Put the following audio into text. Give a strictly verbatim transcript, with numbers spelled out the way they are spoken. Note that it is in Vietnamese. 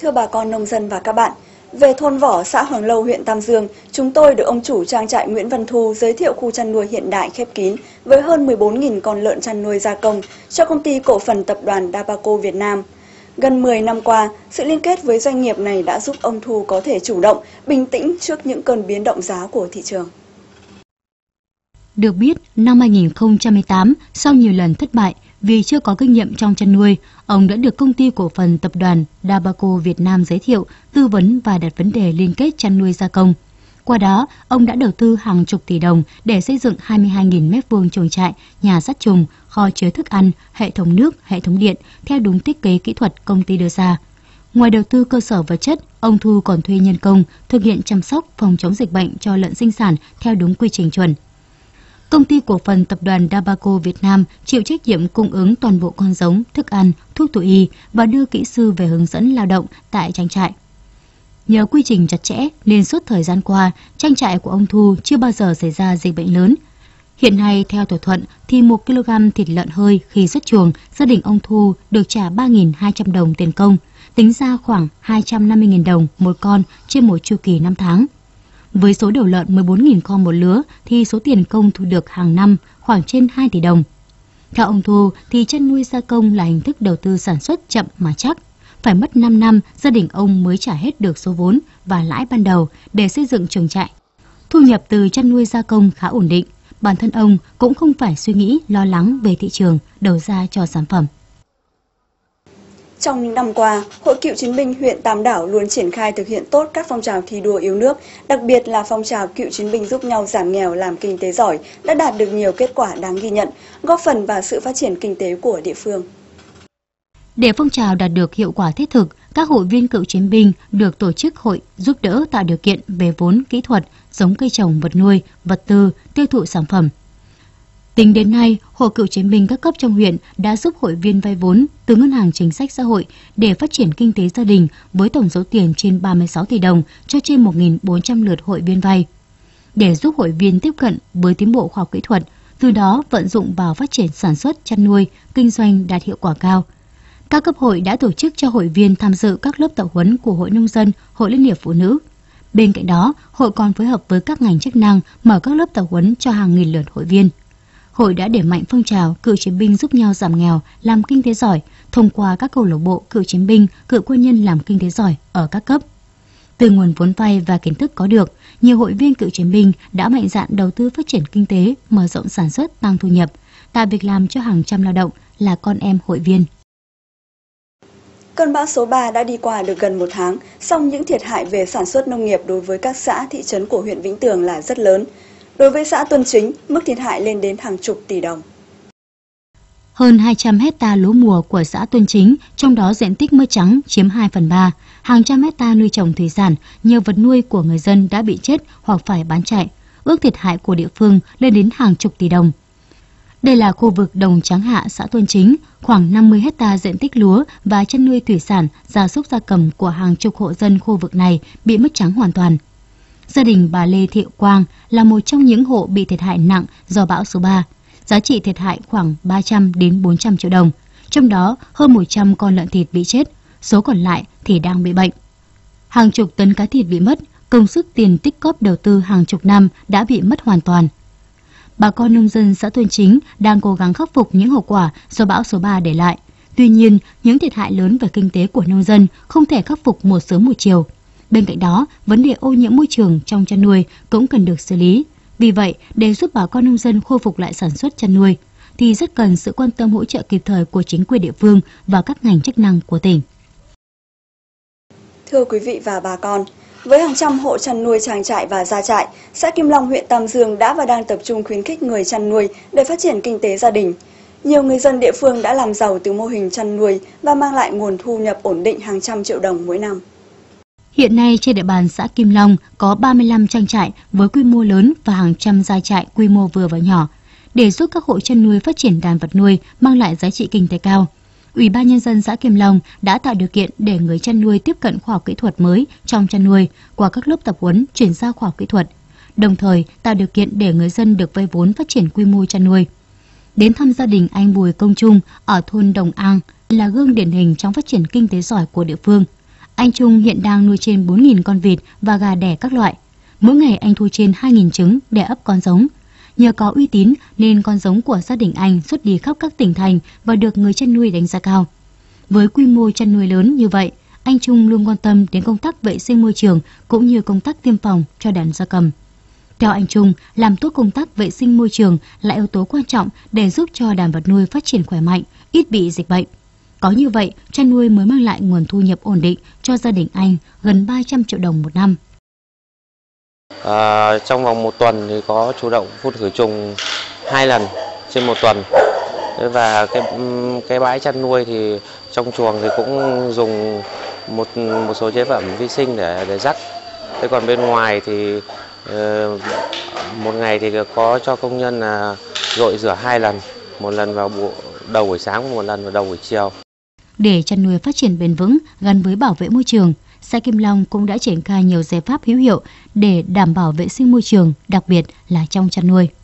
Thưa bà con nông dân và các bạn, về thôn Võ, xã Hoàng Lâu, huyện Tam Dương, chúng tôi được ông chủ trang trại Nguyễn Văn Thu giới thiệu khu chăn nuôi hiện đại khép kín với hơn mười bốn nghìn con lợn chăn nuôi gia công cho công ty cổ phần tập đoàn Dabaco Việt Nam. Gần mười năm qua, sự liên kết với doanh nghiệp này đã giúp ông Thu có thể chủ động, bình tĩnh trước những cơn biến động giá của thị trường. Được biết, năm hai nghìn không trăm mười tám, sau nhiều lần thất bại vì chưa có kinh nghiệm trong chăn nuôi, ông đã được công ty cổ phần tập đoàn Dabaco Việt Nam giới thiệu, tư vấn và đặt vấn đề liên kết chăn nuôi gia công. Qua đó, ông đã đầu tư hàng chục tỷ đồng để xây dựng hai mươi hai nghìn mét vuông chuồng trại, nhà sát trùng, kho chứa thức ăn, hệ thống nước, hệ thống điện theo đúng thiết kế kỹ thuật công ty đưa ra. Ngoài đầu tư cơ sở vật chất, ông Thu còn thuê nhân công thực hiện chăm sóc phòng chống dịch bệnh cho lợn sinh sản theo đúng quy trình chuẩn. Công ty cổ phần tập đoàn Dabaco Việt Nam chịu trách nhiệm cung ứng toàn bộ con giống, thức ăn, thuốc thú y và đưa kỹ sư về hướng dẫn lao động tại trang trại. Nhờ quy trình chặt chẽ nên suốt thời gian qua, trang trại của ông Thu chưa bao giờ xảy ra dịch bệnh lớn. Hiện nay, theo thỏa thuận, thì một ki lô gam thịt lợn hơi khi xuất chuồng, gia đình ông Thu được trả ba nghìn hai trăm đồng tiền công, tính ra khoảng hai trăm năm mươi nghìn đồng một con trên một chu kỳ năm tháng. Với số đầu lợn mười bốn nghìn con một lứa thì số tiền công thu được hàng năm khoảng trên hai tỷ đồng. Theo ông Thu thì chăn nuôi gia công là hình thức đầu tư sản xuất chậm mà chắc. Phải mất năm năm gia đình ông mới trả hết được số vốn và lãi ban đầu để xây dựng chuồng trại. Thu nhập từ chăn nuôi gia công khá ổn định. Bản thân ông cũng không phải suy nghĩ lo lắng về thị trường đầu ra cho sản phẩm. Trong những năm qua, Hội Cựu Chiến binh huyện Tam Đảo luôn triển khai thực hiện tốt các phong trào thi đua yêu nước, đặc biệt là phong trào cựu chiến binh giúp nhau giảm nghèo làm kinh tế giỏi đã đạt được nhiều kết quả đáng ghi nhận, góp phần vào sự phát triển kinh tế của địa phương. Để phong trào đạt được hiệu quả thiết thực, các hội viên cựu chiến binh được tổ chức hội giúp đỡ tạo điều kiện về vốn, kỹ thuật, giống cây trồng, vật nuôi, vật tư, tiêu thụ sản phẩm. Tính đến nay, Hội Cựu Chiến binh các cấp trong huyện đã giúp hội viên vay vốn từ Ngân hàng Chính sách Xã hội để phát triển kinh tế gia đình với tổng số tiền trên ba mươi sáu tỷ đồng cho trên một nghìn bốn trăm lượt hội viên vay. Để giúp hội viên tiếp cận với tiến bộ khoa học kỹ thuật, từ đó vận dụng vào phát triển sản xuất, chăn nuôi, kinh doanh đạt hiệu quả cao. Các cấp hội đã tổ chức cho hội viên tham dự các lớp tập huấn của Hội Nông dân, Hội Liên hiệp Phụ nữ. Bên cạnh đó, hội còn phối hợp với các ngành chức năng mở các lớp tập huấn cho hàng nghìn lượt hội viên. Hội đã đẩy mạnh phong trào cựu chiến binh giúp nhau giảm nghèo, làm kinh tế giỏi thông qua các câu lạc bộ cựu chiến binh, cựu quân nhân làm kinh tế giỏi ở các cấp. Từ nguồn vốn vay và kiến thức có được, nhiều hội viên cựu chiến binh đã mạnh dạn đầu tư phát triển kinh tế, mở rộng sản xuất, tăng thu nhập, tạo việc làm cho hàng trăm lao động là con em hội viên. Cơn bão số ba đã đi qua được gần một tháng, song những thiệt hại về sản xuất nông nghiệp đối với các xã, thị trấn của huyện Vĩnh Tường là rất lớn. Đối với xã Tuân Chính, mức thiệt hại lên đến hàng chục tỷ đồng. Hơn hai trăm hecta lúa mùa của xã Tuân Chính, trong đó diện tích mưa trắng chiếm hai phần ba. Hàng trăm hecta nuôi trồng thủy sản, nhiều vật nuôi của người dân đã bị chết hoặc phải bán chạy. Ước thiệt hại của địa phương lên đến hàng chục tỷ đồng. Đây là khu vực Đồng Tráng Hạ, xã Tuân Chính, khoảng năm mươi hecta diện tích lúa và chăn nuôi thủy sản, gia súc gia cầm của hàng chục hộ dân khu vực này bị mất trắng hoàn toàn. Gia đình bà Lê Thị Quang là một trong những hộ bị thiệt hại nặng do bão số ba. Giá trị thiệt hại khoảng ba trăm đến bốn trăm triệu đồng, trong đó hơn một trăm con lợn thịt bị chết, số còn lại thì đang bị bệnh. Hàng chục tấn cá thịt bị mất, công sức tiền tích cóp đầu tư hàng chục năm đã bị mất hoàn toàn. Bà con nông dân xã Tuân Chính đang cố gắng khắc phục những hậu quả do bão số ba để lại. Tuy nhiên, những thiệt hại lớn về kinh tế của nông dân không thể khắc phục một sớm một chiều. Bên cạnh đó, vấn đề ô nhiễm môi trường trong chăn nuôi cũng cần được xử lý. Vì vậy, để giúp bà con nông dân khôi phục lại sản xuất chăn nuôi, thì rất cần sự quan tâm hỗ trợ kịp thời của chính quyền địa phương và các ngành chức năng của tỉnh. Thưa quý vị và bà con, với hàng trăm hộ chăn nuôi trang trại và gia trại, xã Kim Long, huyện Tam Dương đã và đang tập trung khuyến khích người chăn nuôi để phát triển kinh tế gia đình. Nhiều người dân địa phương đã làm giàu từ mô hình chăn nuôi và mang lại nguồn thu nhập ổn định hàng trăm triệu đồng mỗi năm. Hiện nay trên địa bàn xã Kim Long có ba mươi lăm trang trại với quy mô lớn và hàng trăm gia trại quy mô vừa và nhỏ. Để giúp các hộ chăn nuôi phát triển đàn vật nuôi mang lại giá trị kinh tế cao, Ủy ban Nhân dân xã Kim Long đã tạo điều kiện để người chăn nuôi tiếp cận khoa học kỹ thuật mới trong chăn nuôi qua các lớp tập huấn chuyển giao khoa học kỹ thuật, đồng thời tạo điều kiện để người dân được vay vốn phát triển quy mô chăn nuôi. Đến thăm gia đình anh Bùi Công Trung ở thôn Đồng An là gương điển hình trong phát triển kinh tế giỏi của địa phương. Anh Trung hiện đang nuôi trên bốn nghìn con vịt và gà đẻ các loại. Mỗi ngày anh thu trên hai nghìn trứng để ấp con giống. Nhờ có uy tín nên con giống của gia đình anh xuất đi khắp các tỉnh thành và được người chăn nuôi đánh giá cao. Với quy mô chăn nuôi lớn như vậy, anh Trung luôn quan tâm đến công tác vệ sinh môi trường cũng như công tác tiêm phòng cho đàn gia cầm. Theo anh Trung, làm tốt công tác vệ sinh môi trường là yếu tố quan trọng để giúp cho đàn vật nuôi phát triển khỏe mạnh, ít bị dịch bệnh. Có như vậy, chăn nuôi mới mang lại nguồn thu nhập ổn định cho gia đình anh gần ba trăm triệu đồng một năm. À, trong vòng một tuần thì có chủ động phun khử trùng hai lần trên một tuần. Và cái cái bãi chăn nuôi thì trong chuồng thì cũng dùng một một số chế phẩm vi sinh để để dắt. Thế còn bên ngoài thì uh, một ngày thì có cho công nhân là dội rửa hai lần, một lần vào buổi đầu buổi sáng và một lần vào đầu buổi chiều. Để chăn nuôi phát triển bền vững gắn với bảo vệ môi trường, xã Kim Long cũng đã triển khai nhiều giải pháp hữu hiệu để đảm bảo vệ sinh môi trường, đặc biệt là trong chăn nuôi.